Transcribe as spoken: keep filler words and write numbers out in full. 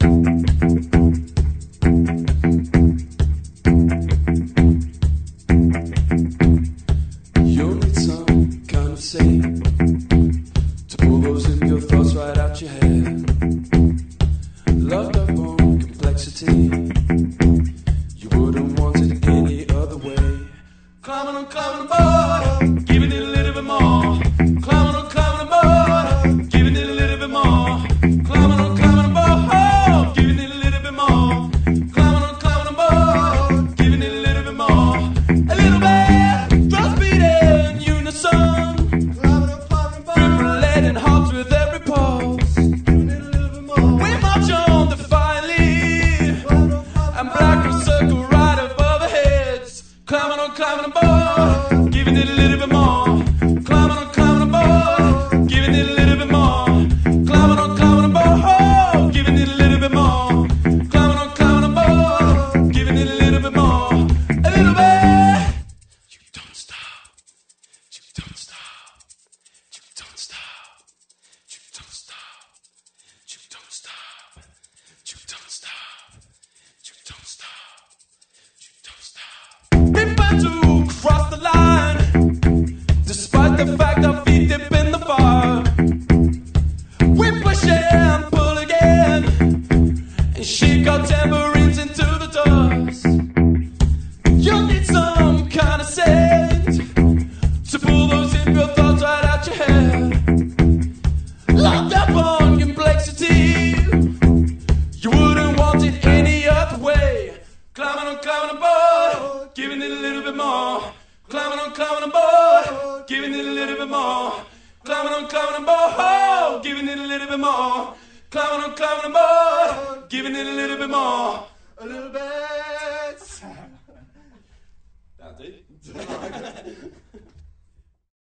You'll need some kind of say to pull those in your thoughts right out your head. Loved up on complexity, you wouldn't want it any other way. Climbing on, climbing aboard, giving it a little bit more. Climbing on, climbing aboard, giving it a little bit more. Climbing on, climbing aboard, giving it a little bit more. Climbing on, climbing aboard, giving it a little bit more. A little bit, drums beating unison. Climbing on, climbing aboard, fibrillating hearts with every pulse. Giving it a little bit more. We march on defiantly, and black will circle right above our heads. Climbing on, climbing aboard, giving it a little bit more. Climbing on, climbing aboard, giving it a little bit more. Climbing on, climbing aboard, giving it a little bit more. Climbing on, climbing aboard, giving it a little bit more. A little bit. You don't stop. You don't stop. You don't stop. You don't stop. You don't stop. You don't stop. You don't stop. You don't stop. People to cross the line, despite the fact our feet dip in the fire. We push and pull again, and shake our tambourines into the dust. You'll need some kind of scent to pull those impure thoughts right out your head. Locked up on complexity, you wouldn't want it any other way. Climbing on, climbing aboard, giving it a little bit more. Climbing on, climbing aboard, giving it a little bit more. Climbing on, climbing aboard, giving it a little bit more. Climbing on, climbing aboard, giving it a little bit more. A little bit. That's it.